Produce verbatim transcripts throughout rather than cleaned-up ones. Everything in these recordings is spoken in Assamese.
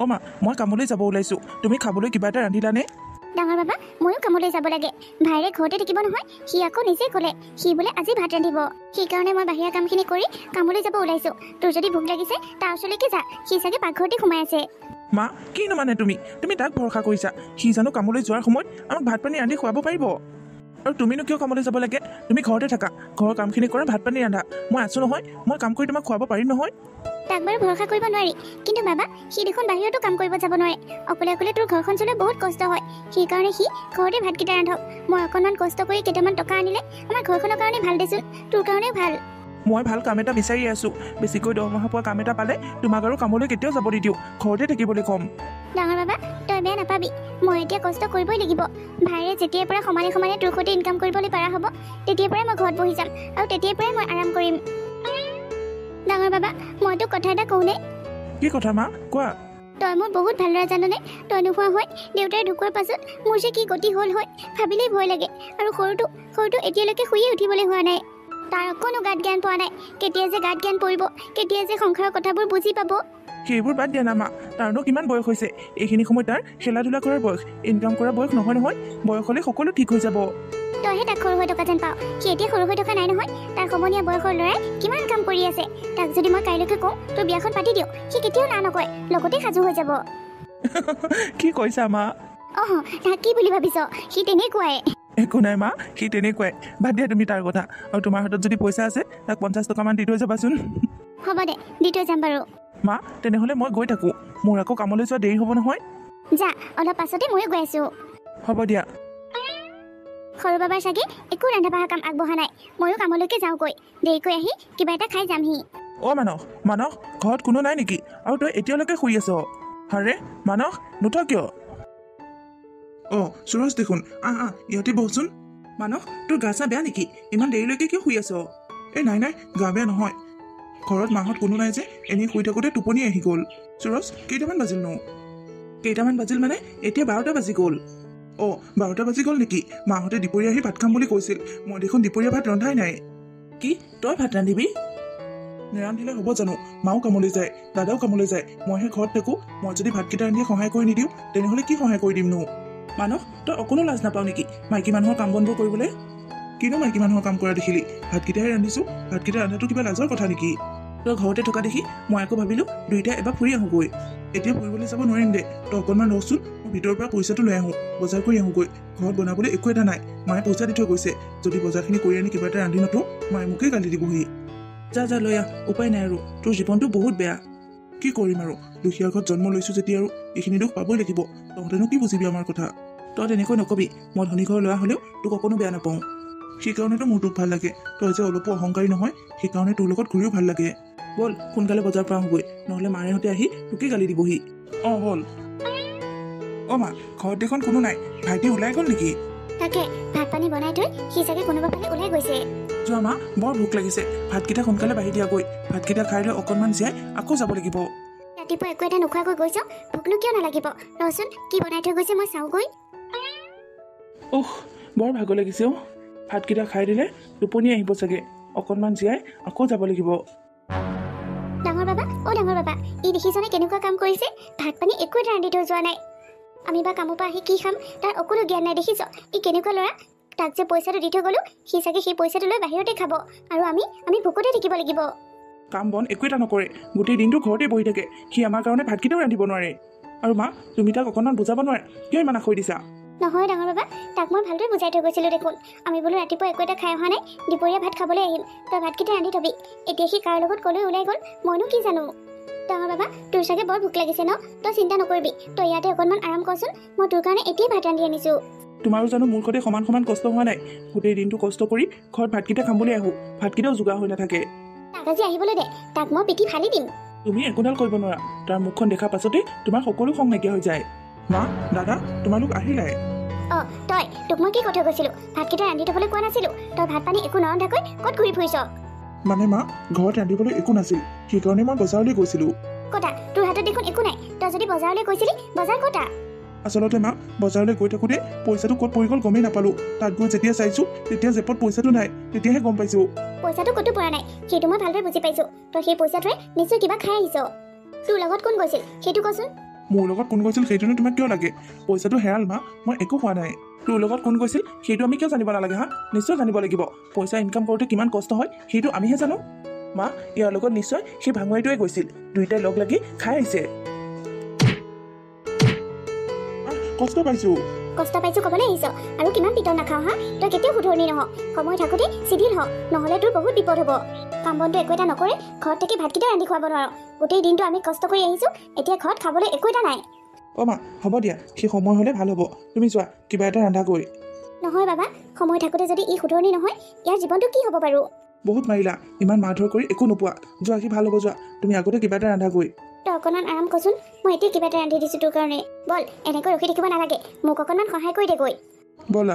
অ' মা মই কামলৈ যাব ওলাইছোঁ তুমি খাবলৈ কিবা এটা ৰান্ধিলানে ডাঙৰ বাবা ময়ো কামলৈ যাব লাগে ভাইৰে ঘৰতে থাকিব নহয় সি আকৌ নিজে ক'লে সি বোলে আজি ভাত ৰান্ধিব সেইকাৰণে মই বাহিৰা কামখিনি কৰি কামলৈ যাব ওলাইছোঁ তোৰ যদি ভোক লাগিছে তাৰ ওচৰলৈকে যা সি চাগে পাকঘৰতে সোমাই আছে মা কিনো মানে তুমি তুমি তাক ভৰসা কৰিছা সি জানো কামলৈ যোৱাৰ সময়ত আমাক ভাত পানী ৰান্ধি খুৱাব পাৰিব আৰু তুমিনো কিয় কামলৈ যাব লাগে তুমি ঘৰতে থাকা ঘৰৰ কামখিনি কৰা ভাত পানী ৰান্ধা মই আছোঁ নহয় মই কাম কৰি তোমাক খুৱাব পাৰিম নহয় তাক বাৰু ভৰসা কৰিব নোৱাৰি কিন্তু বাবা সি দেখোন বাহিৰতো কাম কৰিব যাব নোৱাৰে অকলে অকলে তোৰ ঘৰখন চলিবলৈ বহুত কষ্ট হয় সেইকাৰণে সি ঘৰতে ভাতকেইটা ৰান্ধক মই অকণমান কষ্ট কৰি কেইটামান টকা আনিলে আমাৰ ঘৰখনৰ কাৰণে ভাল দেচোন তোৰ কাৰণে ভাল মই ভাল কাম এটা বিচাৰি আছোঁ বেছিকৈ দৰমহা পোৱা কাম এটা পালে তোমাক আৰু কামলৈ কেতিয়াও যাব নিদিওঁ ঘৰতে থাকিবলৈ ক'ম ডাঙৰ বাবা তই বেয়া নাপাবি মই এতিয়া কষ্ট কৰিবই লাগিব ভাইৰে যেতিয়াৰ পৰা সমানে সমানে তোৰ সৈতে ইনকাম কৰিবলৈ পৰা হ'ব তেতিয়াৰ পৰাই মই ঘৰত বহি যাম আৰু তেতিয়াৰ পৰাই মই আৰাম কৰিম ডাঙৰ বাবা মই তোক কথা এটা কওঁনে কি কথা মা কোৱা তই মোৰ বহুত ভালদৰে জাননে তই নোহোৱা হৈ দেউতাই ঢুকোৱাৰ পাছত মোৰ যে কি গতি হ'ল হয় ভাবিলেই ভয় লাগে আৰু সৰুটো সৰুটো এতিয়ালৈকে শুইয়ে উঠিবলৈ হোৱা নাই তাৰ অকণো গাত জ্ঞান পোৱা নাই কেতিয়া যে গাত জ্ঞান পৰিব কেতিয়া যে সংসাৰৰ কথাবোৰ বুজি পাব সেইবোৰ বাদ দিয়া না মা তাৰনো কিমান বয়স হৈছে এইখিনি সময়ত তাৰ খেলা ধূলা কৰাৰ বয়স ইনকাম কৰাৰ বয়স নহয় নহয় বয়স হ'লে সকলো ঠিক হৈ যাব তইহে তাক সৰু হৈ থকা যেন পাওঁ সি এতিয়া সৰু হৈ থকা নাই নহয় তাৰ সমনীয়া বয়সৰ ল'ৰাই কিমান কাম কৰি আছে তাক যদি মই কাইলৈকে কওঁ তোৰ বিয়াখন পাতি দিওঁ সি কেতিয়াও না নকয় লগতে সাজু হৈ যাব কি কৈছা মা অহ তাক কি বুলি ভাবিছ সি তেনেকুৱাই একো নাই মা সি তেনেকুৱাই বাদ দিয়া তুমি তাৰ কথা আৰু তোমাৰ হাতত যদি পইচা আছে তাক পঞ্চাছ টকামান দি থৈ যাবাচোন হ'ব দে দি থৈ যাম বাৰু মা তেনেহ'লে মই গৈ থাকোঁ মোৰ আকৌ কামলৈ যোৱা দেৰি হ'ব নহয় যা অলপ পাছতে ময়ো গৈ আছোঁ হ'ব দিয়া সৰু বাবাৰ চাগে একো ৰন্ধা বঢ়া কাম আগবঢ়া নাই ময়ো কামলৈকে যাওঁগৈ দেৰিকৈ আহি কিবা এটা খাই যামহি অ' মানস মানস ঘৰত কোনো নাই নেকি আৰু তই এতিয়ালৈকে শুই আছ আৰে মানস নুঠ কিয় অ' সুৰজ দেখোন আহ আহ ইহঁতে বহচোন মানস তোৰ গা চা বেয়া নেকি ইমান দেৰিলৈকে কিয় শুই আছ এই নাই নাই গা বেয়া নহয় ঘৰত মাহঁত কোনো নাই যে এনেই শুই থাকোঁতে টোপনি আহি গ'ল সুৰজ কেইটামান বাজিল নো কেইটামান বাজিল মানে এতিয়া বাৰটা বাজি গ'ল অ' বাৰটা বাজি গ'ল নেকি মাহঁতে দুপৰীয়া আহি ভাত খাম বুলি কৈছিল মই দেখোন দুপৰীয়া ভাত ৰন্ধাই নাই কি তই ভাত ৰান্ধিবি নেৰান্ধিলে হ'ব জানো মাও কামলৈ যায় দাদাও কামলৈ যায় মইহে ঘৰত থাকোঁ মই যদি ভাতকেইটা ৰান্ধি সহায় কৰি নিদিওঁ তেনেহ'লে কি সহায় কৰি দিমনো মানস তই অকণো লাজ নাপাওঁ নেকি মাইকী মানুহৰ কাম বনবোৰ কৰিবলৈ কিনো মাইকী মানুহৰ কাম কৰা দেখিলি ভাতকেইটাহে ৰান্ধিছোঁ ভাতকেইটা ৰন্ধাটো কিবা লাজৰ কথা নেকি তই ঘৰতে থকা দেখি মই আকৌ ভাবিলোঁ দুইটাই এবাৰ ফুৰি আহোঁগৈ এতিয়া ফুৰিবলৈ যাব নোৱাৰিম দে তই অকণমান ৰচোন মই ভিতৰৰ পৰা পইচাটো লৈ আহোঁ বজাৰ কৰি আহোঁগৈ ঘৰত বনাবলৈ একো এটা নাই মায়ে পইচা দি থৈ গৈছে যদি বজাৰখিনি কৰি আনি কিবা এটা ৰান্ধি নথওঁ মায়ে মোকেই গালি দিবহি যা যা লৈ আহ উপায় নাই আৰু তোৰ জীৱনটো বহুত বেয়া কি কৰিম আৰু দুখীয়া ঘৰত জন্ম লৈছোঁ যেতিয়া আৰু এইখিনি দুখ পাবই লাগিব তহঁতেনো কি বুজিবি আমাৰ কথা তই তেনেকৈ নকবি মই ধনী ঘৰ লোৱা হ'লেও তোক অকণো বেয়া নাপাওঁ সেইকাৰণেতো মোৰ তোক ভাল লাগে তই যে অলপো অহংকাৰী নহয় সেইকাৰণে তোৰ লগত ঘূৰিও ভাল লাগে ব'ল সোনকালে বজাৰ পৰা আহোঁগৈ নহ'লে মাৰেহঁতে আহি তোকেই গালি দিবহি অঁ ব'ল অ' মা ঘৰত দেখোন কোনো নাই ভাইটি ওলাই গ'ল নেকি তাকে ভাত পানী বনাই থৈ সি চাগে কোনোবা ফালে ওলাই গৈছে যোৱা মা বৰ ভোক লাগিছে ভাতকেইটা সোনকালে বাঢ়ি দিয়াগৈ ভাতকেইটা খাই লৈ অকণমান জীয়াই আকৌ যাব লাগিব ৰাতিপুৱা একো এটা নোখোৱাকৈ গৈছ ভোকনো কিয় নালাগিব ৰচোন কি বনাই থৈ গৈছে মই চাওঁগৈ উহ বৰ ভাগৰ লাগিছে অ' ভাতকেইটা খাই দিলে টোপনি আহিব চাগে অকণমান জীয়াই আকৌ যাব লাগিব ডাঙৰ বাবা অ' ডাঙৰ বাবা ই দেখিছনে কেনেকুৱা কাম কৰিছে ভাত পানী একো এটা ৰান্ধি থৈ যোৱা নাই আমি বা কামৰ পৰা আহি কি খাম তাৰ অকণো জ্ঞান নাই দেখিছ ই কেনেকুৱা ল'ৰা তাক যে পইচাটো দি থৈ গ'লোঁ সি চাগে সেই পইচাটো লৈ বাহিৰতে খাব আৰু আমি আমি ভোকতে থাকিব লাগিব কাম বন একো এটা নকৰে গোটেই দিনটো ঘৰতে বহি থাকে সি আমাৰ কাৰণে ভাতকেইটাও ৰান্ধিব নোৱাৰে আৰু মা তুমি তাক অকণমান বুজাব নোৱাৰা কিয় ইমান আখৈ দিছা নহয় ডাঙৰ বাবা তাক মই ভালদৰে বুজাই থৈ গৈছিলোঁ দেখোন আমি বোলো ৰাতিপুৱা একো এটা খাই অহা নাই দুপৰীয়া ভাত খাবলৈ আহিম তই ভাতকেইটা ৰান্ধি থবি এতিয়া সি কাৰ লগত ক'লৈ ওলাই গ'ল মইনো কি জানো ডাঙৰ বাবা তোৰ চাগে বৰ ভোক লাগিছে ন তই চিন্তা নকৰিবি তই ইয়াতে অকণমান আৰাম কৰচোন মই তোৰ কাৰণে এতিয়াই ভাত ৰান্ধি আনিছোঁ তোমাৰো জানো মোৰ সৈতে সমান সমান কষ্ট হোৱা নাই গোটেই দিনটো কষ্ট কৰি ঘৰত ভাতকেইটা খাম বুলি আহোঁ ভাতকেইটাও যোগাৰ হৈ নাথাকে তাক আজি আহিবলৈ দে তাক মই পিঠি ফালি দিম তুমি একোডাল কৰিব নোৱাৰা তাৰ মুখখন দেখা পাছতে তোমাৰ সকলো খং নাইকিয়া হৈ যায় মা দাদা তোমালোক আহিলাই অঁ তই তোক মই কি কথা কৈছিলোঁ ভাতকেইটা ৰান্ধি থ'বলৈ কোৱা নাছিলোঁ তই ভাত পানী একো নৰন্ধাকৈ ক'ত ঘূৰি ফুৰিছ মানে মা ঘৰত ৰান্ধিবলৈ একো নাছিল সেইকাৰণে মই বজাৰলৈ গৈছিলোঁ কতা তোৰ হাতত দেখোন একো নাই তই যদি বজাৰলৈ গৈছিলি বজাৰ কতা আচলতে মা বজাৰলৈ গৈ থাকোঁতে পইচাটো ক'ত পৰি গ'ল গমেই নাপালোঁ তাত গৈ যেতিয়া চাইছোঁ তেতিয়া জেপত পইচাটো নাই তেতিয়াহে গম পাইছোঁ পইচাটো ক'তো পৰা নাই সেইটো মই ভালদৰে বুজি পাইছোঁ তই সেই পইচাটোৱে নিশ্চয় কিবা খাই আহিছ তোৰ লগত কোন গৈছিল সেইটো কচোন মোৰ লগত কোন গৈছিল সেইটোনো তোমাক কিয় লাগে? পইচাটো হেৰাল মা, মই একো খোৱা নাই। তোৰ লগত কোন গৈছিল সেইটো আমি কিয় জানিব নালাগে হা? নিশ্চয় জানিব লাগিব। পইচা ইনকাম কৰোঁতে কিমান কষ্ট হয় সেইটো আমিহে জানো। মা, ইয়াৰ লগত নিশ্চয় সেই ভাঙুৱাৰীটোৱে গৈছিল। দুয়োটাই লগ লাগি খাই আহিছে। কষ্ট পাইছোঁ। কষ্ট পাইছো ক'বলৈ আহিছ আৰু কিমান পিটন নাখাওঁ হা? তই কেতিয়াও শুধৰণি নহ। সময় থাকোঁতে চিধিল হ, নহ'লে তোৰ বহুত বিপদ হ'ব। কাম বনটো একো এটা নকৰে ঘৰত থাকি ভাতকেইটা ৰান্ধি খুৱাব নোৱাৰ। গোটেই দিনটো আমি কষ্ট কৰি আহিছোঁ, এতিয়া ঘৰত খাবলৈ একো এটা নাই। অ' মা, হ'ব দিয়া, সেই সময় হ'লে ভাল হ'ব। তুমি যোৱা কিবা এটা ৰান্ধা কৰি। নহয় বাবা, সময় থাকোঁতে যদি ই শুধৰণি নহয় ইয়াৰ জীৱনটো কি হ'ব বাৰু? বহুত মাৰিলা, ইমান মাৰধৰ কৰি একো নোপোৱা। যোৱা, কি ভাল হ'ব যোৱা। তুমি আগতে কিবা এটা ৰান্ধা কৰি। তই অকণমান আৰাম কৰচোন, মই এতিয়া কিবা এটা ৰান্ধি দিছোঁ তোৰ কাৰণে। বল, এনেকৈ ৰখি থাকিব নালাগে, মোক অকণমান সহায় কৰি দে গৈ। ব'লা।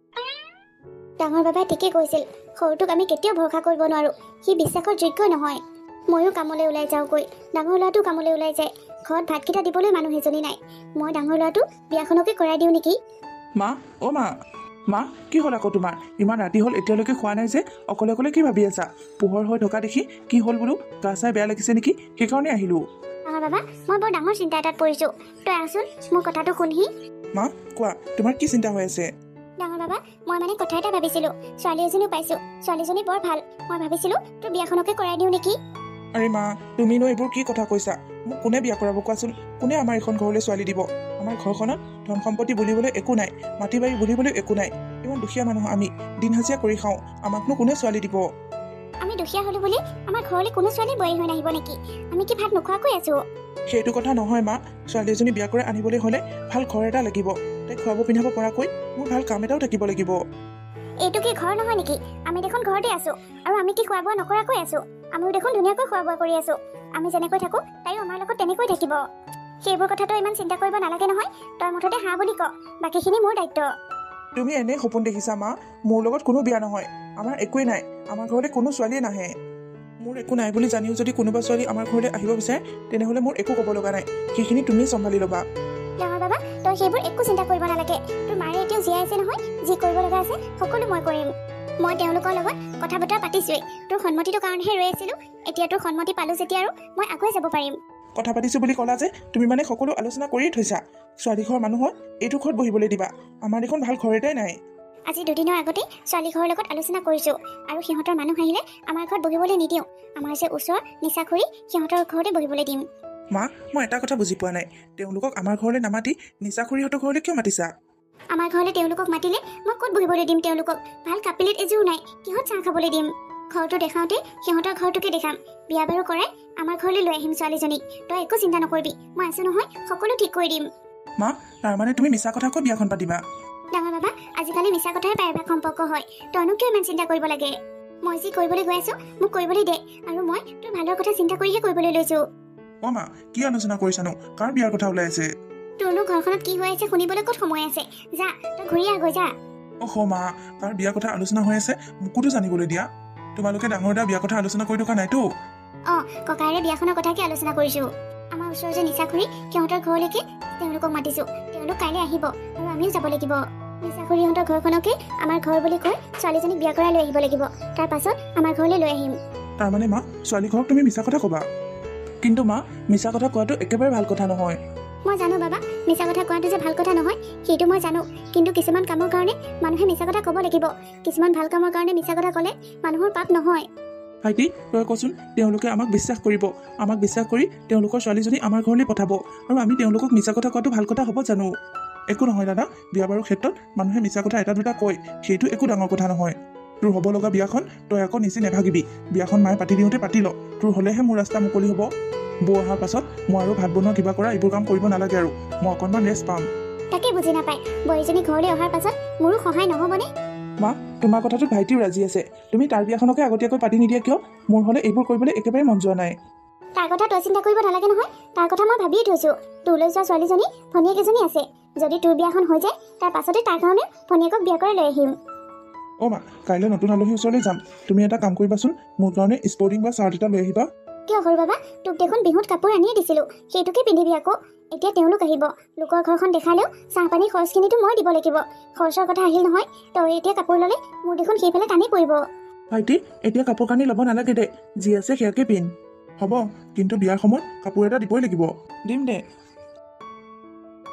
ডাঙৰ বাবাই ঠিকেই কৈছিল, সৰুটোক আমি কেতিয়াও ভৰসা কৰিব নোৱাৰোঁ। সি বিশ্বাসৰ যোগ্য নহয়। ময়ো কামলৈ ওলাই যাওঁগৈ, ডাঙৰ ল'ৰাটো কামলৈ ওলাই যায়। ঘৰত ভাতকেইটা দিবলৈ মানুহ এজনী নাই। মই ডাঙৰ ল'ৰাটো বিয়াখনকে কৰাই দিওঁ নেকি? মা, অ' মা, মা, কি হ'ল আকৌ তোমাৰ? ইমান ৰাতি হ'ল এতিয়ালৈকে খোৱা নাই যে? অকলে অকলে কি ভাবি আছা? পোহৰ হৈ থকা দেখি কি হ'ল বোলো, গা চাই বেয়া লাগিছে নেকি? সেইকাৰণে আহিলোঁ। ডাঙৰ বাবা, মই বৰ ডাঙৰ চিন্তা এটাত পৰিছোঁ। তই আহচোন, মোৰ কথাটো শুনহি। মা, কোৱা, তোমাৰ কি চিন্তা হৈ আছে? ডাঙৰ বাবা, মই মানে কথা এটা ভাবিছিলোঁ। ছোৱালী এজনীও পাইছোঁ, ছোৱালীজনী বৰ ভাল। মই ভাবিছিলোঁ তোৰ বিয়াখনকে কৰাই দিওঁ নেকি? আৰে মা, তুমিনো এইবোৰ কি কথা কৈছা? মোক কোনে বিয়া কৰাব কোৱাচোন? কোনে আমাৰ এইখন ঘৰলৈ ছোৱালী দিব? আমাৰ ঘৰখনত ধন সম্পত্তি বুলিবলৈ একো নাই, মাটি বাৰী বুলিবলৈ একো নাই। ইমান দুখীয়া মানুহ আমি, দিন হাজিৰা কৰি খাওঁ। আমাকনো কোনে ছোৱালী দিব? আমি দুখীয়া হ'লো বুলি আমাৰ ঘৰলৈ কোনো ছোৱালী বোৱাৰী হৈ নাহিব নেকি? আমি কি ভাত নোখোৱাকৈ আছোঁ? সেইটো কথা নহয় মা, ছোৱালী এজনী বিয়া কৰাই আনিবলৈ হ'লে ভাল ঘৰ এটা লাগিব। তাইক খুৱাব পিন্ধাব পৰাকৈ মোৰ ভাল কাম এটাও থাকিব লাগিব। এইটো কি ঘৰ নহয় নেকি? আমি দেখোন ঘৰতে আছোঁ, আৰু আমি কি খোৱা বোৱা নকৰাকৈ আছোঁ? আমিও দেখোন ধুনীয়াকৈ খোৱা বোৱা কৰি আছোঁ। আমি যেনেকৈ থাকোঁ তাইও আমাৰ লগত তেনেকৈ থাকিব। সেইবোৰ কথাটো ইমান চিন্তা কৰিব নালাগে নহয়। তই মুঠতে হা বুলি ক, বাকীখিনি মোৰ দায়িত্ব। তুমি এনেই সপোন দেখিছা মা, মোৰ লগত কোনো বিয়া নহয়। আমাৰ একোৱেই নাই, আমাৰ ঘৰলৈ কোনো ছোৱালীয়ে নাহে। মোৰ একো নাই বুলি জানিও যদি কোনোবা ছোৱালী আমাৰ ঘৰলৈ আহিব বিচাৰে তেনেহ'লে মোৰ একো ক'ব লগা নাই। সেইখিনি তুমি চম্ভালি ল'বা। ডাঙৰ বাবা, তই সেইবোৰ একো চিন্তা কৰিব নালাগে। তোৰ মাৰে এতিয়াও জীয়াই আছে নহয়, যি কৰিব লগা আছে সকলো মই কৰিম। মই তেওঁলোকৰ লগত কথা বতৰা পাতিছোৱেই। তোৰ সন্মতিটোৰ কাৰণেহে ৰৈ আছিলোঁ। এতিয়া তোৰ সন্মতি পালোঁ যেতিয়া আৰু মই আগুৱাই যাব পাৰিম। কথা পাতিছোঁ বুলি ক'লা যে, তুমি মানে সকলো আলোচনা কৰিয়ে থৈছা? ছোৱালী ঘৰৰ মানুহক এইটো ঘৰত বহিবলৈ দিবা? আমাৰ দেখোন ভাল ঘৰ এটাই নাই। আজি দুদিনৰ আগতে ছোৱালী ঘৰৰ লগত আলোচনা কৰিছোঁ, আৰু সিহঁতৰ মানুহ আহিলে আমাৰ ঘৰত বহিবলৈ নিদিওঁ। আমাৰ যে ওচৰ নিচাখুৰী, সিহঁতৰ ঘৰতে বহিবলৈ দিম। মা, মই এটা কথা বুজি পোৱা নাই। তেওঁলোকক আমাৰ ঘৰলৈ নামাতি নিচাখুৰীহঁতৰ ঘৰলৈ কিয় মাতিছা? আমাৰ ঘৰলৈ তেওঁলোকক মাতিলে মই ক'ত বহিবলৈ দিম তেওঁলোকক? ভাল কাপিলেট এযোৰো নাই, কিহত চাহ খাবলৈ দিম? ঘৰটো দেখাওঁতে সিহঁতৰ ঘৰটোকে দেখাম। বিয়া বাৰু কৰাই আমাৰ ঘৰলৈ লৈ আহিম ছোৱালীজনীক। তই একো চিন্তা নকৰিবি, মই আছোঁ নহয়, সকলো ঠিক কৰি দিম। মা, তাৰমানে তুমি মিছা কথা কৈ বিয়াখন পাতিবা? ডাঙৰ বাবা, আজিকালি মিছা কথাই প্ৰায়ভাগ সম্পৰ্ক হয়। তইনো কিয় ইমান চিন্তা কৰিব লাগে? মই যি কৰিবলৈ গৈ আছোঁ মোক কৰিবলৈ দে, আৰু মই তোৰ ভালৰ কথা চিন্তা কৰিহে কৰিবলৈ লৈছোঁ। অ' মা, কি আলোচনা কৰিছানো? কাৰ বিয়াৰ কথা ওলাই আছে? তোৰনো ঘৰখনত কি হৈ আছে শুনিবলৈ ক'ত সময় আছে? যা, তই ঘূৰি আহ গৈ যা। অহ মা, কাৰ বিয়াৰ কথা আলোচনা হৈ আছে মোকোতো জানিবলৈ দিয়া। তোমালোকে ডাঙৰ দা বিয়াৰ কথা আলোচনা কৰি থকা নাইতো? অঁ, ককাইৰে বিয়াখনৰ কথাকে আলোচনা কৰিছোঁ। আমাৰ ওচৰৰ যে নিচাখুৰী, সিহঁতৰ ঘৰলৈকে তেওঁলোকক মাতিছোঁ। তেওঁলোক কাইলৈ আহিব, আৰু আমিও যাব লাগিব। নিচাখুৰীহঁতৰ ঘৰখনকে আমাৰ ঘৰ বুলি কৈ ছোৱালীজনীক বিয়া কৰাই লৈ আহিব লাগিব। তাৰ পাছত আমাৰ ঘৰলৈ লৈ আহিম। তাৰমানে মা, ছোৱালী ঘৰক তুমি মিছা কথা ক'বা? কিন্তু মা, মিছা কথা কোৱাটো একেবাৰে ভাল কথা নহয়। মই জানো বাবা, মিছা কথা কোৱাটো যে ভাল কথা নহয় সেইটো মই জানো। কিন্তু কিছুমান কামৰ কাৰণে মানুহে মিছা কথা ক'ব লাগিব। কিছুমান ভাল কামৰ কাৰণে মিছা কথা ক'লে মানুহৰ পাপ নহয়। ভাইটি, তই কচোন, তেওঁলোকে আমাক বিশ্বাস কৰিব। আমাক বিশ্বাস কৰি তেওঁলোকৰ ছোৱালীজনী আমাৰ ঘৰলৈ পঠাব, আৰু আমি তেওঁলোকক মিছা কথা কোৱাটো ভাল কথা হ'ব জানো? একো নহয় দাদা, বিয়া বাৰুৰ ক্ষেত্ৰত মানুহে মিছা কথা এটা দুটা কয়, সেইটো একো ডাঙৰ কথা নহয়। তোৰ হ'ব লগা বিয়াখন তই আকৌ নিজে নেভাগিবি। বিয়াখন মায়ে পাতি দিওঁতে পাতি ল, তোৰ হ'লেহে মোৰ ৰাস্তা মুকলি হ'ব। বৌ অহাৰ পাছত মই আৰু ভাত বনোৱা কিবা কৰা এইবোৰ কাম কৰিব নালাগে, আৰু মই অকণমান ৰেষ্ট পাম। তাকে বুজি নাপায়, বোৱাৰীজনী ঘৰলৈ অহাৰ পাছত মোৰো সহায় নহ'বনে? মা, তোমাৰ কথাটোত ভাইটিও ৰাজি আছে। তুমি তাৰ বিয়াখনকে আগতীয়াকৈ পাতি নিদিয়া কিয়? মোৰ হ'লে এইবোৰ কৰিবলৈ একেবাৰে মন যোৱা নাই। তাৰ কথা তই চিন্তা কৰিব নালাগে নহয়। তাৰ কথা মই ভাবিয়ে থৈছোঁ। তোৰলৈ যোৱা ছোৱালীজনী ভনীয়েক এজনী আছে। যদি তোৰ বিয়াখন হৈ যায়, তাৰ পাছতে তাৰ কাৰণে ভনীয়েকক বিয়া কৰাই লৈ আহিম। অ' মা, কাইলৈ নতুন আলহীৰ ওচৰলৈ যাম। তুমি এটা কাম কৰিবাচোন, মোৰ কাৰণে স্পৰ্টিং বা চাৰ্ট এটা লৈ আহিবা। কিয় সৰু বাবা? তোক দেখোন বিহুত কাপোৰ আনিয়ে দিছিলোঁ, সেইটোকে পিন্ধিবি আকৌ। এতিয়া তেওঁলোক আহিব, লোকৰ ঘৰখন দেখালেও চাহ পানী খৰচখিনিতো মই দিব লাগিব। খৰচৰ কথা আহিল নহয়, তই এতিয়া কাপোৰ ল'লে মোৰ দেখোন সেইফালে টানি পৰিব। ভাইটি, এতিয়া কাপোৰ কানি ল'ব নালাগে দে, যি আছে সেয়াকে পিন্ধ। হ'ব, কিন্তু বিয়াৰ সময়ত কাপোৰ এটা দিবই লাগিব। দিম দে।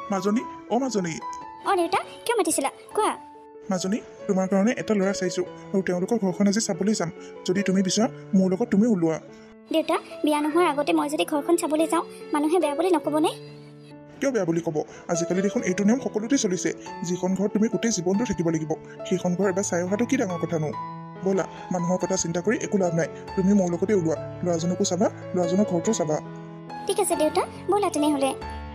মাজনী অ মাজনী অঁ দেউতা কিয় মাতিছিলা কোৱা। মাজনী তোমাৰ কাৰণে এটা ল'ৰা চাইছোঁ আৰু তেওঁলোকৰ ঘৰখন আজি চাবলৈ যাম। যদি তুমি বিচৰা মোৰ লগত তুমি ওলোৱা। দেউতা বিয়া নোহোৱাৰ আগতে মই যদি ঘৰখন চাবলৈ যাওঁ মানুহে বেয়া বুলি নক'বনে? কিয় বেয়া বুলি ক'ব? আজিকালি দেখোন এইটো নিয়ম সকলোতে চলিছে। যিখন ঘৰত তুমি গোটেই জীৱনটো থাকিব লাগিব সেইখন ঘৰ এবাৰ চাই অহাটো কি ডাঙৰ কথানো। ব'লা, মানুহৰ কথা চিন্তা কৰি একো লাভ নাই। তুমি মোৰ লগতে ওলোৱা। ল'ৰাজনকো চাবা, ল'ৰাজনৰ ঘৰটো চাবা। ঠিক আছে দেউতা, ব'লা তেনেহ'লে।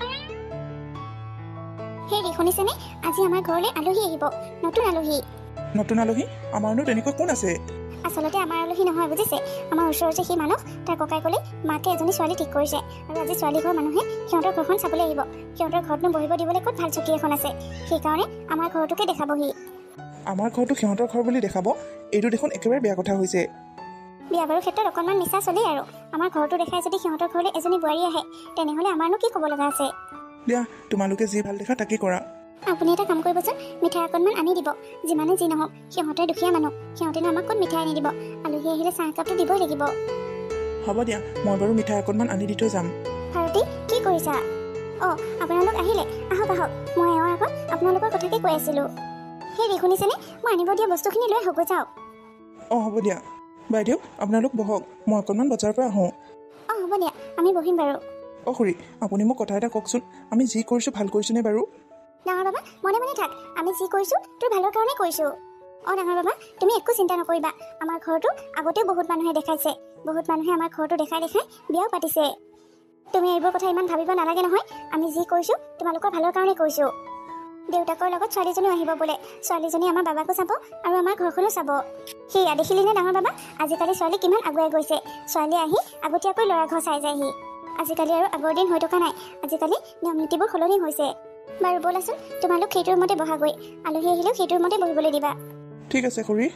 হেৰি শুনিছেনে? আজি আমাৰ ঘৰলৈ আলহী আহিব, নতুন আলহী। নতুন আলহী? আমাৰনো তেনেকুৱা কোন আছে? আচলতে আমাৰ আলহী নহয় বুজিছে। আমাৰ ওচৰৰ যে সি মানুহ তাৰ ককাইকলে মাকে এজনী ছোৱালী ঠিক কৰিছে আৰু আজি ছোৱালী ঘৰৰ মানুহে সিহঁতৰ ঘৰখন চাবলৈ আহিব। সিহঁতৰ ঘৰতনো বহিব দিবলৈ ক'ত ভাল চকী এখন আছে, সেইকাৰণে আমাৰ ঘৰটোকে দেখাবহি। আমাৰ ঘৰটো সিহঁতৰ ঘৰ বুলি দেখাব? এইটো দেখোন একেবাৰে বেয়া কথা হৈছে। বিয়া বাৰুৰ ক্ষেত্ৰত অকণমান নিচা চলেই আৰু। আমাৰ ঘৰটো দেখাই যদি সিহঁতৰ ঘৰলৈ এজনী বোৱাৰী আহে তেনেহ'লে আমাৰনো কি ক'ব লগা আছে। দিয়া, তোমালোকে যি ভাল দেখা তাকেই কৰা। আপুনি এটা কাম কৰিবচোন, মিঠাই অকণমান আনি দিব। যিমানে যি নহওক সিহঁতে দুখীয়া মানুহ, সিহঁতেনো আমাক ক'ত মিঠাই আনি দিব। আলহী আহিলে চাহ একাপটো দিবই লাগিব। হ'ব দিয়া, মই বাৰু মিঠাই অকণমান আনি দি থৈ যাম। ভাৰতী কি কৰিছা? অঁ আপোনালোক আহিলে, আহক আহক। মই এওঁৰ আগত আপোনালোকৰ কথাকে কৈ আছিলোঁ। হেৰি শুনিছেনে? মই আনিব দিয়া বস্তুখিনি লৈ হ'ব যাওক। অঁ হ'ব দিয়া। বাইদেউ আপোনালোক বহক, মই অকণমান বজাৰৰ পৰা আহোঁ। অঁ হ'ব দিয়া, আমি বহিম বাৰু। অঁ খুৰী, আপুনি মোক কথা এটা কওকচোন, আমি যি কৰিছোঁ ভাল কৰিছোঁনে বাৰু? ডাঙৰ বাবা মনে মনে থাক। আমি যি কৰিছোঁ তোৰ ভালৰ কাৰণে কৰিছোঁ। অঁ ডাঙৰ বাবা তুমি একো চিন্তা নকৰিবা। আমাৰ ঘৰটো আগতেও বহুত মানুহে দেখাইছে, বহুত মানুহে আমাৰ ঘৰটো দেখাই দেখাই বিয়াও পাতিছে। তুমি এইবোৰ কথা ইমান ভাবিব নালাগে নহয়। আমি যি কৰিছোঁ তোমালোকৰ ভালৰ কাৰণে কৰিছোঁ। দেউতাকৰ লগত ছোৱালীজনীও আহিব বোলে। ছোৱালীজনী আমাৰ বাবাকো চাব আৰু আমাৰ ঘৰখনো চাব। সেয়া দেখিলি নে ডাঙৰ বাবা, আজিকালি ছোৱালী কিমান আগুৱাই গৈছে। ছোৱালী আহি আগতীয়াকৈ ল'ৰা ঘৰ চাই যায়হি। আজিকালি আৰু আগৰ দিন হৈ থকা নাই, আজিকালি নিয়ম নীতিবোৰ সলনি হৈছে। বাৰু ব'লাচোন, তোমালোক সেইটোৰ মতে বহাগৈ। আলহী আহিলেও সেইটোৰ মতে বহিবলৈ দিবা। ঠিক আছে খুৰী।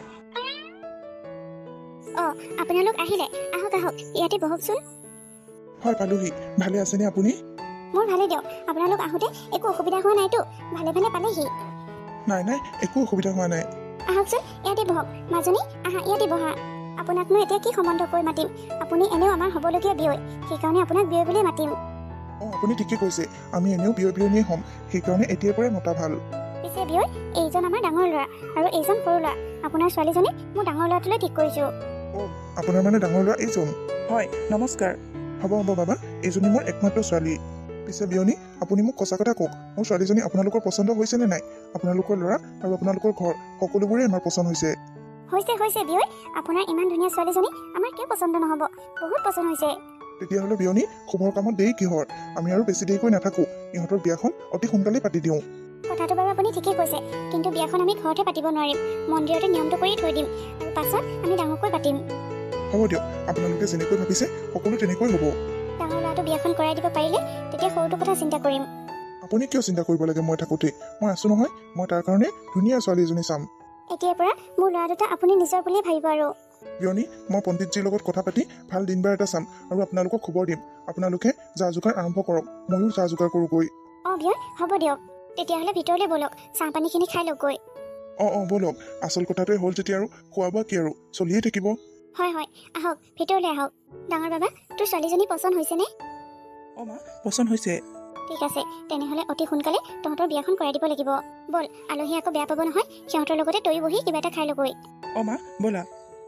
অঁ আপোনালোক আহিলে, আহক আহক ইয়াতে বহকচোন। হয় পালোহি। ভালে আছেনে আপুনি? মোৰ ভালে দিয়ক। আপোনালোক আহোঁতে একো অসুবিধা হোৱা নাইতো? ভালে ভালে পালেহি? নাই নাই, একো অসুবিধা হোৱা নাই। আহকচোন ইয়াতে বহক। মাজনী আহা, ইয়াতে বহা। আপোনাকনো এতিয়া কি সম্বন্ধ কৰি মাতিম? আপুনি এনেও আমাৰ হ'বলগীয়া বিয়ৈ, সেইকাৰণে আপোনাক বিয়ৈ বুলিয়ে মাতিম। অঁ আপুনি ঠিকেই কৈছে, আমি এনেও বিয়ৈ বিয়নীয়ে হ'ম, সেইকাৰণে এতিয়াৰ পৰাই মতা ভাল। পিছে বিয়ৈ, এইজন আমাৰ ডাঙৰ ল'ৰা আৰু এইজন সৰু ল'ৰা। আপোনাৰ ছোৱালীজনী মোৰ ডাঙৰ ল'ৰাটোলৈ ঠিক কৰিছোঁ। অঁ আপোনাৰ মানে ডাঙৰ ল'ৰা এইজন? হয় নমস্কাৰ। হ'ব হ'ব বাবা, এইজনী মোৰ একমাত্ৰ ছোৱালী। পিছে বিয়নী, আপুনি মোক সঁচা কথা কওক, মোৰ ছোৱালীজনী আপোনালোকৰ পচন্দ হৈছেনে নাই? আপোনালোকৰ ল'ৰা আৰু আপোনালোকৰ ঘৰ সকলোবোৰেই আমাৰ পচন্দ হৈছে। হৈছে হৈছে বিয়ৈ, আপোনাৰ ইমান ধুনীয়া ছোৱালীজনী আমাৰ কিয় পচন্দ নহ'ব? বহুত পচন্দ হৈছে। তেতিয়াহ'লে বিয়নী, শুভৰ কামত দেৰি কিহৰ? আমি আৰু বেছি দেৰিকৈ নাথাকোঁ, ইহঁতৰ বিয়াখন অতি সোনকালেই পাতি দিওঁ। কথাটো বাৰু আপুনি ঠিকেই কৈছে, কিন্তু বিয়াখন আমি ঘৰতে পাতিব নোৱাৰিম। মন্দিৰতে নিয়মটো কৰি থৈ দিম আৰু পাছত আমি ডাঙৰকৈ পাতিম। হ'ব দিয়ক, আপোনালোকে যেনেকৈ ভাবিছে সকলো তেনেকৈ হ'ব। ডাঙৰ ল'ৰাটো বিয়াখন কৰাই দিব পাৰিলে তেতিয়া সৰুটো কথা চিন্তা কৰিম। আপুনি কিয় চিন্তা কৰিব লাগে? মই থাকোঁতেই মই আছোঁ নহয়। মই তাৰ কাৰণে ধুনীয়া ছোৱালী এজনী চাম। এতিয়াৰ পৰা মোৰ ল'ৰা দুটা আপুনি নিজৰ বুলিয়ে ভাবিব। আৰু বিয়নী, মই পণ্ডিতজীৰ লগত কথা পাতি ভাল দিনবাৰ এটা চাম আৰু আপোনালোকক খবৰ দিম। আপোনালোকে যা যোগাৰ আৰম্ভ কৰক, ময়ো যা যোগাৰ কৰোঁগৈ। অঁ বিয়ৈ হ'ব দিয়ক, তেতিয়াহ'লে ভিতৰলৈ ব'লক, চাহ পানীখিনি খাই লওকগৈ। অঁ অঁ ব'লক, আচল কথাটোৱে হ'ল যেতিয়া আৰু খোৱা বোৱা কি আৰু চলিয়ে থাকিব। হয় হয় আহক, ভিতৰলৈ আহক। ডাঙৰ বাবা, তোৰ ছোৱালীজনী পচন্দ হৈছেনে? অঁ মা, পচন্দ হৈছে। ঠিক আছে, তেনেহ'লে অতি সোনকালে তহঁতৰ বিয়াখন কৰাই দিব লাগিব। ব'ল, আলহী আকৌ বেয়া পাব নহয়। সিহঁতৰ লগতে তয়ো বহি কিবা এটা খাই ল'গৈ। অঁ মা ব'লা।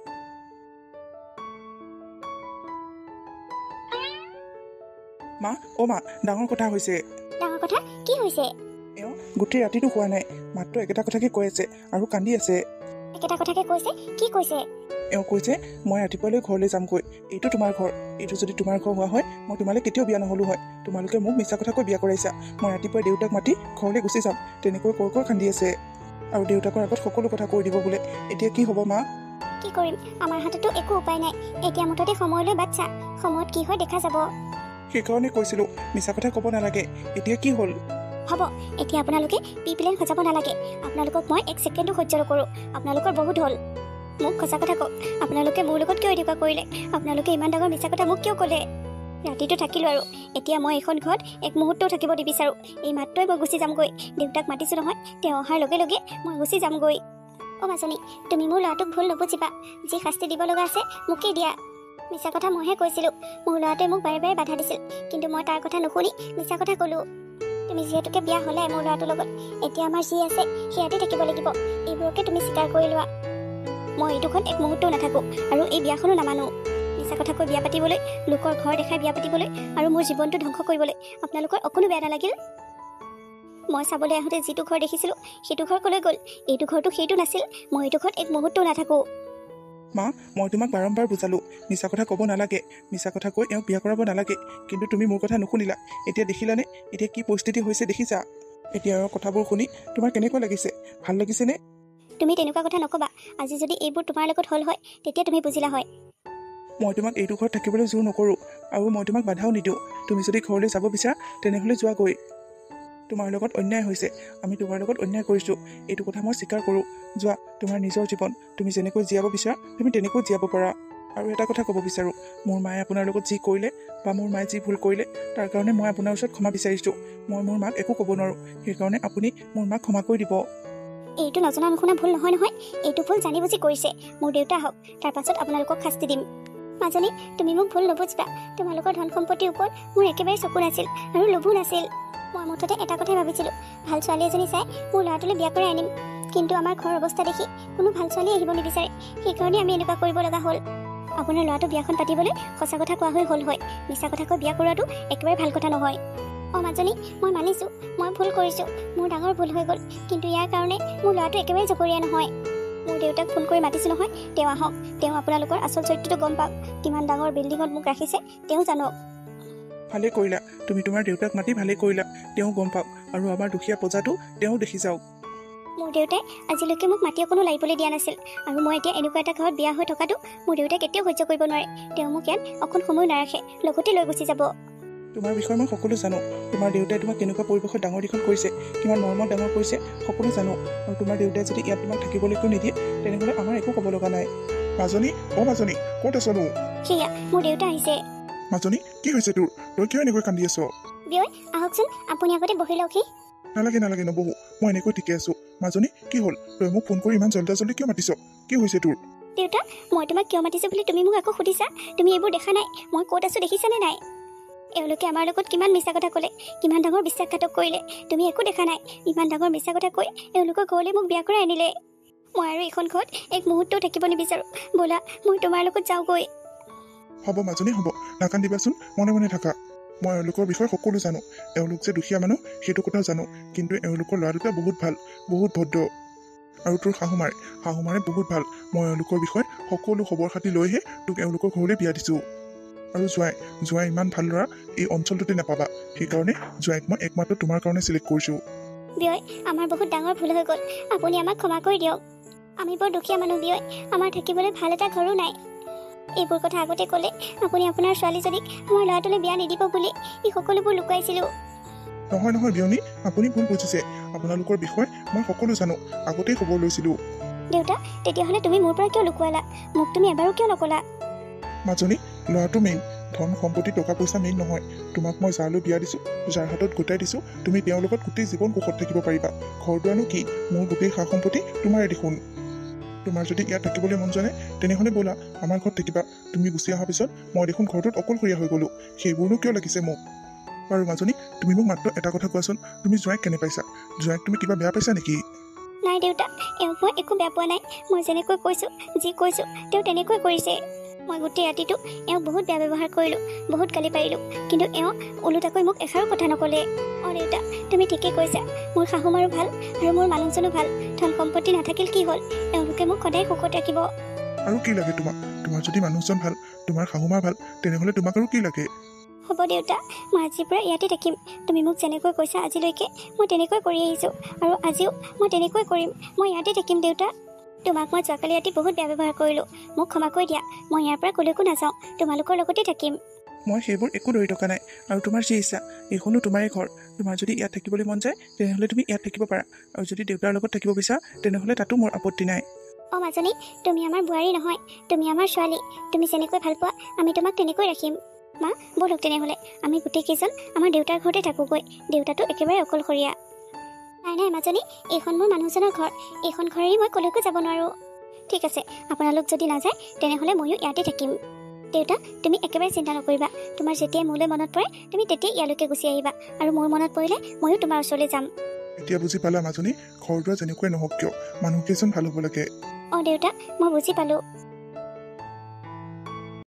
মা অ' মা, ডাঙৰ কথা হৈছে। ডাঙৰ কথা কি হৈছে? এওঁ গোটেই ৰাতিটো খোৱা নাই, মাত্ৰ একেটা কথাকে কৈ আছে আৰু কান্দি আছে। একেটা কথাকে কৈছে? কি কৈছে? এওঁ কৈছে মই ৰাতিপুৱালৈ ঘৰলৈ যামগৈ। এইটো তোমাৰ ঘৰ, এইটো যদি তোমাৰ ঘৰ হোৱা হয় মই তোমালৈ কেতিয়াও বিয়া নহ'লো হয়। তোমালোকে মোক মিছা কথাকৈ বিয়া কৰাইছা। মই ৰাতিপুৱাই দেউতাক মাতি ঘৰলৈ গুচি যাম, তেনেকৈ কৈ কৈ কান্দি আছে আৰু দেউতাকৰ আগত সকলো কথা কৈ দিব বোলে। এতিয়া কি হ'ব মা? কি কৰিম, আমাৰ হাততো একো উপায় নাই। এতিয়া মুঠতে সময়লৈ বাট চা, সময়ত কি হয় দেখা যাব। সেইকাৰণে কৈছিলোঁ মিছা কথা ক'ব নালাগে। এতিয়া কি হ'ল? হ'ব, এতিয়া আপোনালোকে পি প্লেন সজাব নালাগে। আপোনালোকক মই এক ছেকেণ্ডো সহ্য নকৰোঁ। আপোনালোকৰ বহুত হ'ল। মোক সঁচা কথা কওক, আপোনালোকে মোৰ লগত কিয় এনেকুৱা কৰিলে? আপোনালোকে ইমান ডাঙৰ মিছা কথা মোক কিয় ক'লে? ৰাতিটো থাকিলোঁ আৰু এতিয়া মই এইখন ঘৰত এক মুহূৰ্তও থাকিব নিবিচাৰোঁ। এই মাত্ৰই মই গুচি যামগৈ। দেউতাক মাতিছোঁ নহয়, তেওঁ অহাৰ লগে লগে মই গুচি যামগৈ। অ' মাজনী, তুমি মোৰ ল'ৰাটোক ভুল নুবুজিবা। যি শাস্তি দিব লগা আছে মোকেই দিয়া। মিছা কথা মইহে কৈছিলোঁ। মোৰ ল'ৰাটোৱে মোক বাৰে বাৰে বাধা দিছিল, কিন্তু মই তাৰ কথা নুশুনি মিছা কথা ক'লোঁ। তুমি যিহেতুকে বিয়া হ'লাই মোৰ ল'ৰাটোৰ লগত, এতিয়া আমাৰ যি আছে সেয়াতে থাকিব লাগিব। এইবোৰকে তুমি স্বীকাৰ কৰি লোৱা। মই এই দুখন এক মুহূৰ্তও নাথাকোঁ আৰু এই বিয়াখনো নামানো। মিছা কথা কৈ বিয়া পাতিবলৈ, লোকৰ ঘৰ দেখাই বিয়া পাতিবলৈ আৰু মোৰ জীৱনটো ধ্বংস কৰিবলৈ আপোনালোকৰ অকণো বেয়া নালাগিল? মই চাবলৈ আহোঁতে যিটো ঘৰ দেখিছিলোঁ সেইটো ঘৰ ক'লৈ গ'ল? এইটো ঘৰটো সেইটো নাছিল। মই এইটো ঘৰত এক মুহূৰ্তও নাথাকোঁ। মা, মই তোমাক বাৰম্বাৰ বুজালোঁ, মিছা কথা ক'ব নালাগে, মিছা কথা কৈ এওঁক বিয়া কৰাব নালাগে, কিন্তু তুমি মোৰ কথা নুশুনিলা। এতিয়া দেখিলানে এতিয়া কি পৰিস্থিতি হৈছে? দেখিছা এতিয়া এওঁৰ কথাবোৰ শুনি তোমাৰ কেনেকুৱা লাগিছে? ভাল লাগিছেনে? তুমি তেনেকুৱা কথা নক'বা। আজি যদি এইবোৰ তোমাৰ লগত হ'ল হয় তেতিয়া তুমি বুজিলা হয়। মই তোমাক এইটো ঘৰত থাকিবলৈ জোৰ নকৰোঁ আৰু মই তোমাক বাধাও নিদিওঁ। তুমি যদি ঘৰলৈ যাব বিচাৰা তেনেহ'লে যোৱাগৈ। তোমাৰ লগত অন্যায় হৈছে, আমি তোমাৰ লগত অন্যায় কৰিছোঁ, এইটো কথা মই স্বীকাৰ কৰোঁ। যোৱা, তোমাৰ নিজৰ জীৱন তুমি যেনেকৈ জীয়াব বিচাৰা তুমি তেনেকৈ জীয়াব পাৰা। আৰু এটা কথা ক'ব বিচাৰোঁ, মোৰ মায়ে আপোনাৰ লগত যি কৰিলে বা মোৰ মায়ে যি ভুল কৰিলে তাৰ কাৰণে মই আপোনাৰ ওচৰত ক্ষমা বিচাৰিছোঁ। মই মোৰ মাক একো ক'ব নোৱাৰোঁ, সেইকাৰণে আপুনি মোৰ মাক ক্ষমা কৰি দিব। এইটো নজনা নুশুনা ভুল নহয় নহয়, এইটো ভুল জানি বুজি কৰিছে। মোৰ দেউতা হওক, তাৰ পাছত আপোনালোকক শাস্তি দিম। মাজনী, তুমি মোক ভুল নুবুজিবা। তোমালোকৰ ধন সম্পত্তিৰ ওপৰত মোৰ একেবাৰে চকু নাছিল আৰু লোভো নাছিল। মই মুঠতে এটা কথাই ভাবিছিলোঁ, ভাল ছোৱালী এজনী চাই মোৰ ল'ৰাটোলৈ বিয়া কৰাই আনিম। কিন্তু আমাৰ ঘৰৰ অৱস্থা দেখি কোনো ভাল ছোৱালী আহিব নিবিচাৰে, সেইকাৰণে আমি এনেকুৱা কৰিব লগা হ'ল। আপোনাৰ ল'ৰাটো বিয়াখন পাতিবলৈ সঁচা কথা কোৱা হৈ হ'ল হয়, মিছা কথা কৈ বিয়া কৰোৱাটো একেবাৰে ভাল কথা নহয়। অঁ মাজনী, মই মানিছোঁ মই ভুল কৰিছোঁ, মোৰ ডাঙৰ ভুল হৈ গ'ল, কিন্তু ইয়াৰ কাৰণে মোৰ ল'ৰাটো একেবাৰে জগৰীয়া নহয়। মোৰ দেউতাক ফোন কৰি মাতিছোঁ নহয়, তেওঁ আহক, তেওঁ আপোনালোকৰ আচল চৰিত্ৰটো গম পাওক। কিমান ডাঙৰ বিল্ডিঙত মোক ৰাখিছে তেওঁ জানক। ভালেই কৰিলা, তুমি তোমাৰ দেউতাক মাতি ভালেই কৰিলা, তেওঁ গম পাওক আৰু আমাৰ দুখীয়া প্ৰজাটো তেওঁ দেখি যাওক। মোৰ দেউতাই আজিলৈকে মোক মাটি অকণো লাৰিবলৈ দিয়া নাছিল, আৰু মই এতিয়া এনেকুৱা এটা ঘৰত বিয়া হৈ থকাটো মোৰ দেউতাই কেতিয়াও সহ্য কৰিব নোৱাৰে। তেওঁ মোক ইয়াত অকণ সময় নাৰাখে, লগতে লৈ গুচি যাব। তোমাৰ বিষয়ে মই সকলো জানো, তোমাৰ দেউতাই তোমাক কেনেকুৱা পৰিৱেশত ডাঙৰ দীঘল কৰিছে, কিমান মৰমত ডাঙৰ কৰিছে সকলো জানো। আৰু তোমাৰ দেউতাই যদি ইয়াত তোমাক থাকিবলৈকো নিদিয়ে তেনেহ'লে আমাৰ একো ক'ব লগা নাই। মাজনী, অ' মাজনী, ক'ত আছনো? সেয়া মোৰ দেউতা আহিছে। মাজনী, কি হৈছে তোৰ? তই কিয় এনেকৈ কান্দি আছ? বিয়ৈ, আহকচোন, আপুনি আগতে বহি লওকহি। নালাগে নালাগে, নবহো, মই এনেকৈ ঠিকে আছোঁ। মাজনী, কি হ'ল? তই মোক ফোন কৰি ইমান জল্দা জল্দি কিয় মাতিছ? কি হৈছে তোৰ? দেউতা, মই তোমাক কিয় মাতিছোঁ বুলি তুমি মোক আকৌ সুধিছা? তুমি এইবোৰ দেখা নাই? মই ক'ত আছোঁ দেখিছানে নাই? এওঁলোকে আমাৰ লগত কিমান মিছা কথা ক'লে, কিমান ডাঙৰ বিশ্বাসঘাতক কৰিলে, তুমি একো দেখা নাই? ইমান ডাঙৰ মিছা কথা কৈ এওঁলোকৰ ঘৰলৈ মোক বিয়া কৰাই আনিলে। মই আৰু এইখন ঘৰত এক মুহূৰ্তও থাকিব নিবিচাৰোঁ। ব'লা, মই তোমাৰ লগত যাওঁগৈ। হ'ব মাজনী, হ'ব, নাকান্দিবাচোন, মনে মনে থাকা। মই এওঁলোকৰ বিষয়ে সকলো জানো। এওঁলোক যে দুখীয়া মানুহ সেইটো কথাও জানো, কিন্তু এওঁলোকৰ ল'ৰা দুটা বহুত ভাল, বহুত ভদ্ৰ। আৰু তোৰ শাহুমাৰে শাহুমাৰে বহুত ভাল। মই এওঁলোকৰ বিষয়ে সকলো খবৰ খাতি লৈহে তোক এওঁলোকৰ ঘৰলৈ বিয়া দিছোঁ। আৰু জোৱাই জোৱাই ইমান ভাল ল'ৰা এই অঞ্চলটোতে নাপাবা, সেইকাৰণে জোৱাইক মই একমাত্ৰ তোমাৰ কাৰণে চিলেক্ট কৰিছোঁ। বিয়ৈ, আমাৰ বহুত ডাঙৰ ভুল হৈ গ'ল, আপুনি আমাক ক্ষমা কৰি দিয়ক। আমি বৰ দুখীয়া মানুহ বিয়ৈ, আমাৰ থাকিবলৈ ভাল এটা ঘৰো নাই। এইবোৰ কথা আগতে ক'লে আপুনি আপোনাৰ ছোৱালীজনীক আমাৰ ল'ৰাটোলৈ বিয়া নিদিব বুলি এই সকলোবোৰ লুকুৱাইছিলোঁ। নহয় নহয় বিয়নী, আপুনি ভুল বুজিছে। আপোনালোকৰ বিষয়ে মই সকলো জানো, আগতেই খবৰ লৈছিলোঁ। দেউতা, তেতিয়াহ'লে তুমি মোৰ পৰা কিয় লুকুৱালা? মোক তুমি এবাৰো কিয় নক'লা? মাজনী, ল'ৰাটো মেইন, ধন সম্পত্তি টকা পইচা মেইন নহয়। তোমাক মই যালৈ বিয়া দিছোঁ, যাৰ হাতত গোটাই দিছোঁ, তুমি তেওঁৰ লগত গোটেই জীৱন সুখত থাকিব পাৰিবা। ঘৰ দুৱাৰনো কি, মোৰ গোটেই সা সম্পত্তি তোমাৰে দেখোন। তোমাৰ যদি ইয়াত থাকিবলৈ মন যোৱা নাই তেনেহ'লে ব'লা, আমাৰ ঘৰত থাকিবা। তুমি গুচি অহাৰ পিছত মই দেখোন ঘৰটোত অকলশৰীয়া হৈ গ'লোঁ, সেইবোৰনো কিয় লাগিছে মোক? বাৰু মাজনী, তুমি মোক মাত্ৰ এটা কথা কোৱাচোন, তুমি জোৱাইক কেনে পাইছা? জোৱাইক তুমি কিবা বেয়া পাইছা নেকি? নাই দেউতা, এওঁক মই একো বেয়া পোৱা নাই। মই যেনেকৈ কৈছোঁ, যি কৈছোঁ তেওঁ তেনেকৈ কৰিছে। মই গোটেই ৰাতিটো এওঁক বহুত বেয়া ব্যৱহাৰ কৰিলোঁ, বহুত গালি পাৰিলোঁ, কিন্তু এওঁ ওলোটাকৈ মোক এষাৰো কথা নক'লে। অঁ দেউতা, তুমি ঠিকেই কৈছা, মোৰ শাহুমাৰো ভাল আৰু মোৰ মানুহজনো ভাল। ধন সম্পত্তি নাথাকিল কি হ'ল, এওঁলোকে মোক সদায় সুখত ৰাখিব। আৰু কি লাগে তোমাক? তোমাৰ যদি মানুহজন ভাল, তোমাৰ শাহুমাৰ ভাল, তেনেহ'লে তোমাক আৰু কি লাগে? হ'ব দেউতা, মই আজিৰ পৰা ইয়াতে থাকিম। তুমি মোক যেনেকৈ কৈছা আজিলৈকে মই তেনেকৈ কৰি আহিছোঁ, আৰু আজিও মই তেনেকৈ কৰিম। মই ইয়াতে থাকিম দেউতা। তোমাক মই যোৱাকালি ৰাতি বহুত বেয়া ব্যৱহাৰ কৰিলোঁ, মোক ক্ষমা কৰি দিয়া। মই ইয়াৰ পৰা ক'লৈকো নাযাওঁ, তোমালোকৰ লগতে থাকিম। মই সেইবোৰ একো ধৰি থকা নাই, আৰু তোমাৰ যি ইচ্ছা, এইখনো তোমাৰে ঘৰ। তোমাৰ যদি ইয়াত থাকিবলৈ মন যায় তেনেহ'লে তুমি ইয়াত থাকিব পাৰা, আৰু যদি দেউতাৰ লগত থাকিব বিচাৰা তেনেহ'লে তাতো মোৰ আপত্তি নাই। অঁ মাজনী, তুমি আমাৰ বোৱাৰী নহয়, তুমি আমাৰ ছোৱালী। তুমি যেনেকৈ ভাল পোৱা আমি তোমাক তেনেকৈ ৰাখিম। মা, ব'লক তেনেহ'লে আমি গোটেইকেইজন আমাৰ দেউতাৰ ঘৰতে থাকোঁগৈ। দেউতাটো একেবাৰে অকলশৰীয়া। নাই নাই মাজনী, এইখন মোৰ মানুহজনৰ ঘৰ, এইখন ঘৰেই মই ক'লৈকো যাব নোৱাৰোঁ। ঠিক আছে, আপোনালোক যদি নাযায় তেনেহ'লে ময়ো ইয়াতে থাকিম। দেউতা তুমি একেবাৰে চিন্তা নকৰিবা তোমাৰ যেতিয়াই মোলৈ মনত পৰে তুমি তেতিয়াই ইয়ালৈকে গুচি আহিবা আৰু মোৰ মনত পৰিলে ময়ো তোমাৰ ওচৰলৈ যাম এতিয়া বুজি পালা মাজনী ঘৰ দুৱাৰ যেনেকুৱাই নহওক কিয় মানুহকেইজন ভাল হ'ব লাগে অঁ দেউতা মই বুজি পালোঁ